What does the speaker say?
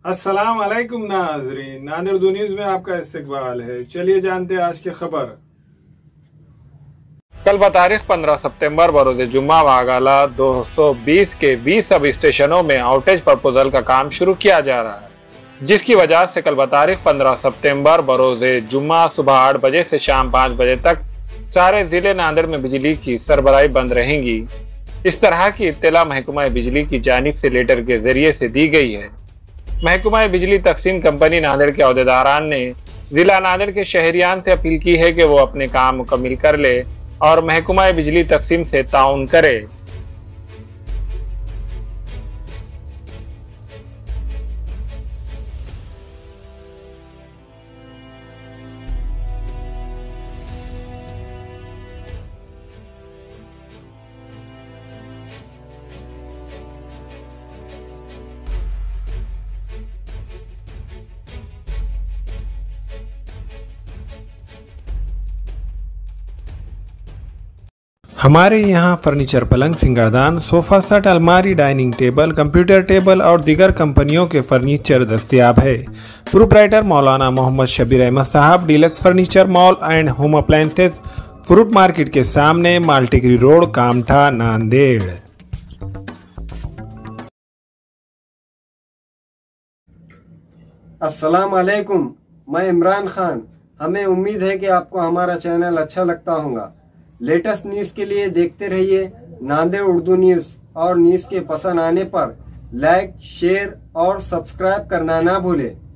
अस्सलाम वालेकुम नाज़रीन, नादिर उर्दू न्यूज़ में आपका इस्तकबाल है। चलिए जानते हैं आज की खबर। कल बतारीख 15 सितंबर बरोज़ जुम्मा वागला 220 के 20 सब स्टेशनों में आउटेज प्रपोजल का काम शुरू किया जा रहा है, जिसकी वजह से कल बतारीख 15 सितंबर बरोज़ जुम्मा सुबह 8 बजे से शाम 5 बजे तक सारे जिले नांदेड़ में बिजली की सरबराही बंद रहेंगी। इस तरह की इत्तला महकमा बिजली की जानिब से लेटर के जरिए से दी गई है। महकमा बिजली तकसीम कंपनी नांदेड़ के अहदेदारान ने जिला नांदेड़ के शहरियान से अपील की है कि वो अपने काम मुकम्मिल कर ले और महकमा बिजली तकसीम से ताउन करे। हमारे यहाँ फर्नीचर, पलंग, सिंगारदान, सोफा सेट, अलमारी, डाइनिंग टेबल, कंप्यूटर टेबल और दीगर कंपनियों के फर्नीचर दस्तयाब है। प्रोप्राइटर मौलाना मोहम्मद शबीर अहमद साहब, deluxe furniture mall and home appliances, fruit market के सामने, माल्टिकरी रोड, कामठा, नांदेड़। अस्सलाम वालेकुम, मैं इमरान खान। हमें उम्मीद है कि आपको हमारा चैनल अच्छा लगता होगा। लेटेस्ट न्यूज़ के लिए देखते रहिए नांदेड़ उर्दू न्यूज़, और न्यूज़ के पसंद आने पर लाइक, शेयर और सब्सक्राइब करना ना भूलें।